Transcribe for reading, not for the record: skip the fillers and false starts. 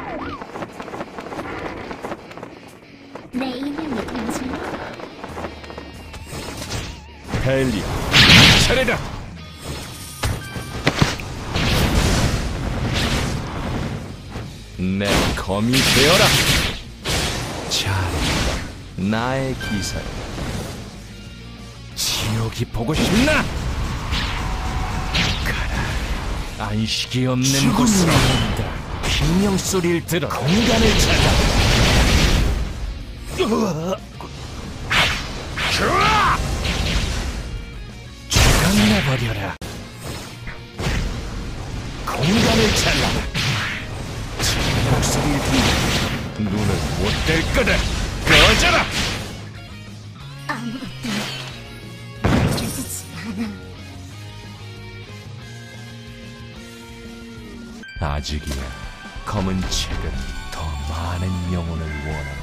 내 이름이 당신. 벨리야, 차례다. 내 검이 되어라. 잘, 나의 기사를. 지옥이 보고 싶나? 가라, 안식이 없는 곳으로 간다. 비명 소리를 들어 공간을 찾아. 죽었나버려라. 공간을 잘라라. 제 목소리를 듣는 눈을 못 뗄 거다. 꺼져라. 아무것도 느껴지지 않아. 아직이야. 검은 책은 더 많은 영혼을 원한다.